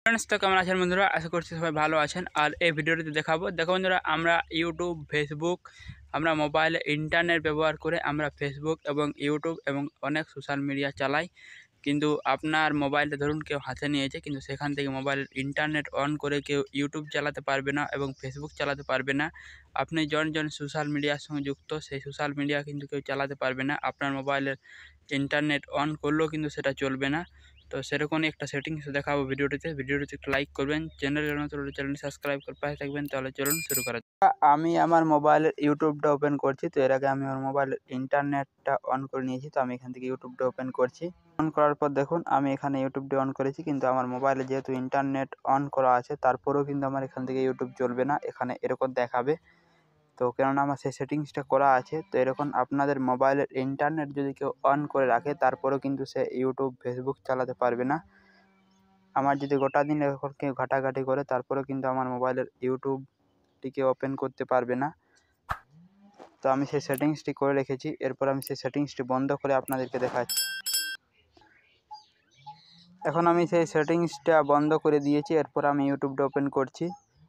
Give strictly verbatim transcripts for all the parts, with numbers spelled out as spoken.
Friends तो केमन आছেন বন্ধুরা আশা করছি সবাই ভালো আছেন। আর এই ভিডিওটিতে দেখাবো দেখো বন্ধুরা আমরা ইউটিউব ফেসবুক আমরা মোবাইলে ইন্টারনেট ব্যবহার করে আমরা ফেসবুক এবং ইউটিউব এবং অনেক সোশ্যাল মিডিয়া চালাই, কিন্তু আপনার মোবাইলটা ধরুন কেউ হাতে নিয়েছে কিন্তু সেখান থেকে মোবাইল ইন্টারনেট অন করে কেউ ইউটিউব চালাতে পারবে না এবং ফেসবুক চালাতে পারবে না। আপনি জন জন সোশ্যাল মিডিয়ার সঙ্গে যুক্ত সেই সোশ্যাল মিডিয়া কিন্তু কেউ চালাতে পারবে না, আপনার মোবাইলের ইন্টারনেট অন করলেও কিন্তু সেটা চলবে না। তো সেরকমই একটা সেটিংস দেখাবো ভিডিওটিতে। ভিডিওটিতে একটা লাইক করবেন, চ্যানেলের নতুন হলে চ্যানেলটি সাবস্ক্রাইব করে পাশে থাকবেন। তাহলে চলুন শুরু করা যাক। আমি আমার মোবাইলের ইউটিউবটা ওপেন করছি। তো এর আগে আমি আমার মোবাইলের ইন্টারনেটটা অন করে নিয়েছি। তো আমি এখান থেকে ইউটিউবটা ওপেন করছি। অন করার পর দেখুন আমি এখানে ইউটিউবটা অন করেছি, কিন্তু আমার মোবাইলে যেহেতু ইন্টারনেট অন করা আছে তারপরেও কিন্তু আমার এখান থেকে ইউটিউব চলবে না, এখানে এরকম দেখাবে। তো কেননা আমার সেই সেটিংসটা করা আছে। তো এরকম আপনাদের মোবাইলের ইন্টারনেট যদি কেউ অন করে রাখে তারপরেও কিন্তু সে ইউটিউব ফেসবুক চালাতে পারবে না। আমার যদি গোটা দিন এখন কেউ ঘাটাঘাটি করে তারপরেও কিন্তু আমার মোবাইলের ইউটিউবটিকে ওপেন করতে পারবে না। তো আমি সেই সেটিংসটি করে রেখেছি। এরপর আমি সেই সেটিংসটি বন্ধ করে আপনাদেরকে দেখাচ্ছি। এখন আমি সেই সেটিংসটা বন্ধ করে দিয়েছি। এরপর আমি ইউটিউবটা ওপেন করছি।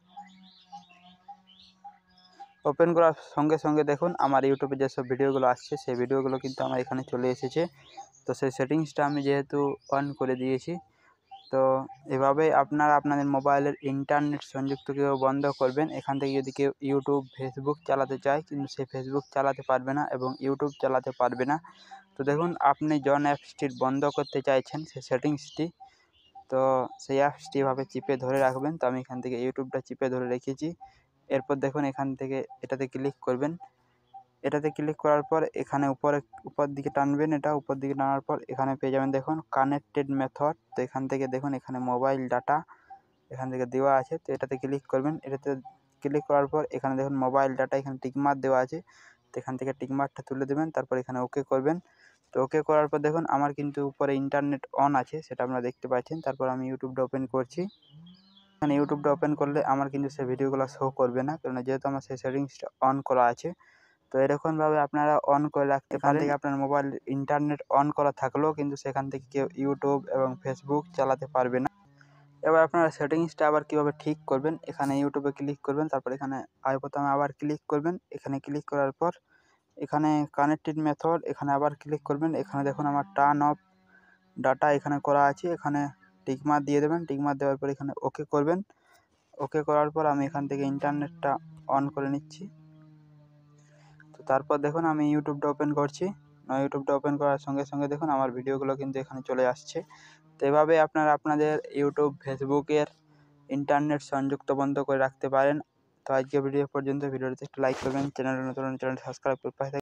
ওপেন করার সঙ্গে সঙ্গে দেখুন আমার ইউটিউবে যেসব ভিডিওগুলো আসছে সেই ভিডিওগুলো কিন্তু আমার এখানে চলে এসেছে। তো সেই সেটিংসটা আমি যেহেতু অন করে দিয়েছি, তো এভাবেই আপনারা আপনাদের মোবাইলের ইন্টারনেট সংযুক্তকে বন্ধ করবেন। এখান থেকে যদি কেউ ইউটিউব ফেসবুক চালাতে চায় কিন্তু সে ফেসবুক চালাতে পারবে না এবং ইউটিউব চালাতে পারবে না। তো দেখুন আপনি জন অ্যাপসটি বন্ধ করতে চাইছেন সেই সেটিংসটি, তো সেই অ্যাপসটি এভাবে চিপে ধরে রাখবেন। তো আমি এখান থেকে ইউটিউবটা চিপে ধরে রেখেছি। এরপর দেখুন এখান থেকে এটাতে ক্লিক করবেন। এটাতে ক্লিক করার পর এখানে উপরে উপর দিকে টানবেন, এটা উপর দিকে টানার পর এখানে পেয়ে যাবেন দেখুন কানেক্টেড মেথড। তো এখান থেকে দেখুন এখানে মোবাইল ডাটা এখান থেকে দেওয়া আছে। তো এটাতে ক্লিক করবেন। এটাতে ক্লিক করার পর এখানে দেখুন মোবাইল ডাটা এখানে টিকমার্ক দেওয়া আছে। তো এখান থেকে টিকমার্কটা তুলে দেবেন, তারপর এখানে ওকে করবেন। তো ওকে করার পর দেখুন আমার কিন্তু উপরে ইন্টারনেট অন আছে সেটা আপনারা দেখতে পাচ্ছেন। তারপর আমি ইউটিউবটা ওপেন করছি। এখানে ইউটিউবটা ওপেন করলে আমার কিন্তু সেই ভিডিওগুলো শো করবে না, কারণ যেহেতু আমার সেই সেটিংসটা অন করা আছে। তো এরকমভাবে আপনারা অন করে রাখতে পারেন। এখান থেকে আপনার মোবাইল ইন্টারনেট অন করা থাকলেও কিন্তু সেখান থেকে কেউ ইউটিউব এবং ফেসবুক চালাতে পারবে না। এবার আপনারা সেটিংসটা আবার কীভাবে ঠিক করবেন, এখানে ইউটিউবে ক্লিক করবেন, তারপর এখানে আই বোতামে আবার ক্লিক করবেন। এখানে ক্লিক করার পর এখানে কানেক্টেড মেথড এখানে আবার ক্লিক করবেন। এখানে দেখুন আমার টার্ন অফ ডাটা এখানে করা আছে, এখানে টিকমার্ক দিয়ে দেবেন। টিকমার্ক দেওয়ার পর এখানে ওকে করবেন। ওকে করার পর আমি এখান থেকে ইন্টারনেটটা অন করে নিচ্ছি। তো তারপর দেখুন আমি ইউটিউবটা ওপেন করছি। ইউটিউবটা ওপেন করার সঙ্গে সঙ্গে দেখুন আমার ভিডিওগুলো কিন্তু এখানে চলে আসছে। তো এভাবে আপনারা আপনাদের ইউটিউব ফেসবুকের ইন্টারনেট সংযুক্ত বন্ধ করে রাখতে পারেন। তো আজকে ভিডিও পর্যন্ত। ভিডিওটিতে একটা লাইক করবেন, চ্যানেল নতুন চ্যানেল সাবস্ক্রাইব করে পাশে